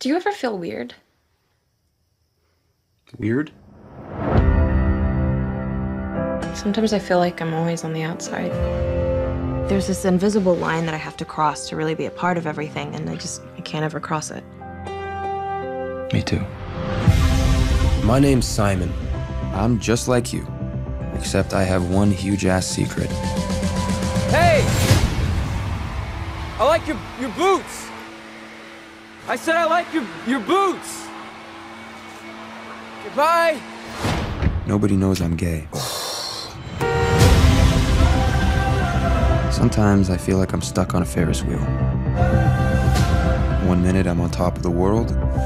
Do you ever feel weird? Weird? Sometimes I feel like I'm always on the outside. There's this invisible line that I have to cross to really be a part of everything, and I can't ever cross it. Me too. My name's Simon. I'm just like you, except I have one huge-ass secret. Hey! I like your boots! I said I like your boots! Goodbye! Nobody knows I'm gay. Sometimes I feel like I'm stuck on a Ferris wheel. One minute I'm on top of the world,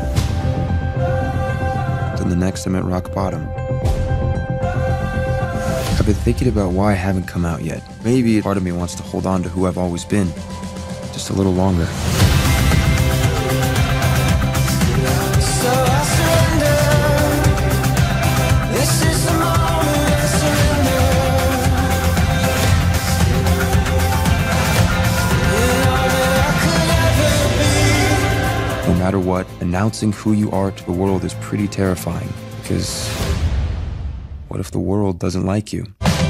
then the next I'm at rock bottom. I've been thinking about why I haven't come out yet. Maybe part of me wants to hold on to who I've always been, just a little longer. So I surrender. This is the moment I surrender. You're all that I could ever be. No matter what, announcing who you are to the world is pretty terrifying, because what if the world doesn't like you?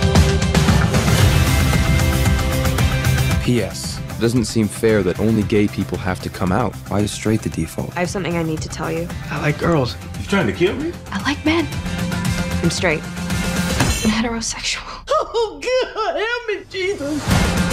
P.S. It doesn't seem fair that only gay people have to come out. Why is straight the default? I have something I need to tell you. I like girls. You trying to kill me? I like men. I'm straight. I'm heterosexual. Oh, God, help me, Jesus.